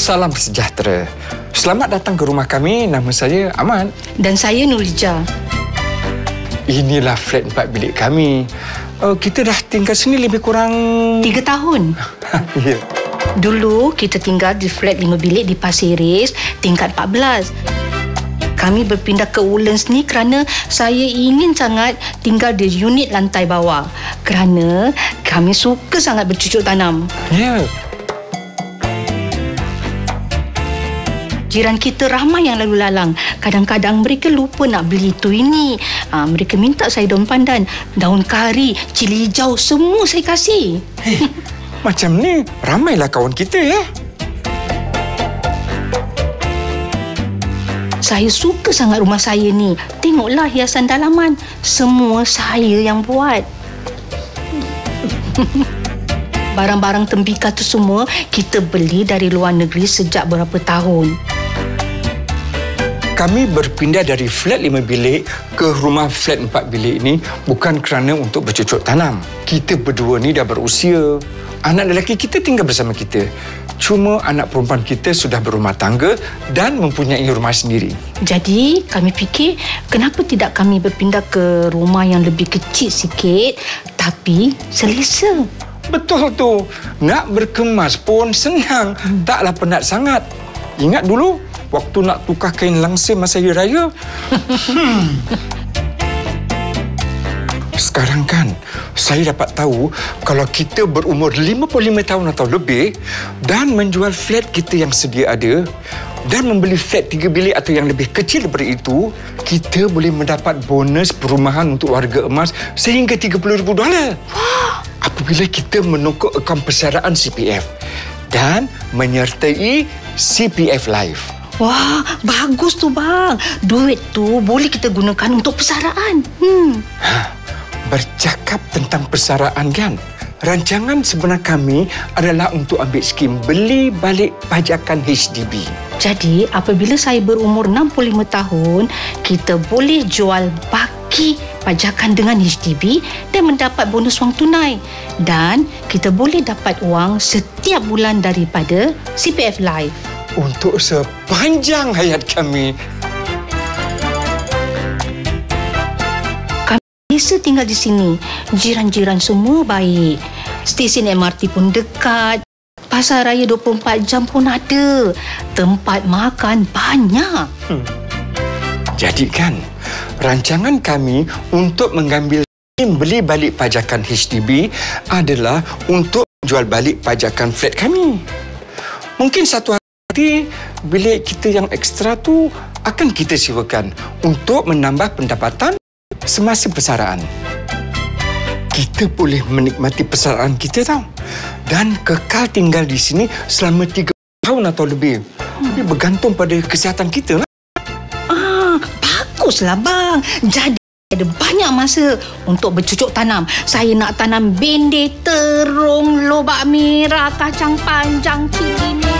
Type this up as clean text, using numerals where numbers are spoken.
Salam sejahtera. Selamat datang ke rumah kami. Nama saya Ahmad. Dan saya Nurija. Inilah flat 4 bilik kami. Kita dah tinggal sini lebih kurang 3 tahun. Ya. Dulu kita tinggal di flat 5 bilik di Pasir Ris, tingkat 14. Kami berpindah ke Woodlands ni kerana saya ingin sangat tinggal di unit lantai bawah. Kerana kami suka sangat bercucuk tanam. Ya. Jiran kita ramai yang lalu lalang. Kadang-kadang mereka lupa nak beli itu ini. Mereka minta saya daun pandan, daun kari, cili hijau, semua saya kasih. Macam ni, ramailah kawan kita ya. Saya suka sangat rumah saya ni. Tengoklah hiasan dalaman. Semua saya yang buat. Barang-barang tembikar tu semua kita beli dari luar negeri sejak berapa tahun. Kami berpindah dari flat 5 bilik ke rumah flat 4 bilik ini bukan kerana untuk bercucuk tanam. Kita berdua ni dah berusia. Anak lelaki kita tinggal bersama kita. Cuma anak perempuan kita sudah berumah tangga dan mempunyai rumah sendiri. Jadi, kami fikir kenapa tidak kami berpindah ke rumah yang lebih kecil sikit tapi selesa. Betul tu. Nak berkemas pun senang. Taklah penat sangat. Ingat dulu waktu nak tukar kain langsir masa hari raya. Sekarang kan, saya dapat tahu kalau kita berumur 55 tahun atau lebih dan menjual flat kita yang sedia ada dan membeli flat 3 bilik atau yang lebih kecil daripada itu, kita boleh mendapat bonus perumahan untuk warga emas sehingga $30,000. Apabila kita menokok akaun persaraan CPF dan menyertai CPF Life. Wah, bagus tu bang. Duit tu boleh kita gunakan untuk persaraan. Bercakap tentang persaraan kan, rancangan sebenar kami adalah untuk ambil skim beli balik pajakan HDB. Jadi, apabila saya berumur 65 tahun, kita boleh jual baki pajakan dengan HDB dan mendapat bonus wang tunai. Dan kita boleh dapat wang setiap bulan daripada CPF Life. Untuk sepanjang hayat kami. Biasa tinggal di sini. Jiran-jiran semua baik. Stesen MRT pun dekat. Pasar raya 24 jam pun ada. Tempat makan banyak. Jadi kan, rancangan kami untuk mengambil skim beli balik pajakan HDB adalah untuk jual balik pajakan flat kami. Mungkin satu hari bilik kita yang ekstra tu akan kita sewakan untuk menambah pendapatan semasa persaraan. Kita boleh menikmati persaraan kita tahu dan kekal tinggal di sini selama 3 tahun atau lebih. Ini bergantung pada kesihatan kita lah. Baguslah bang. Jadi ada banyak masa untuk bercucuk tanam. Saya nak tanam bendir, terung, lobak merah, kacang panjang, cili merah.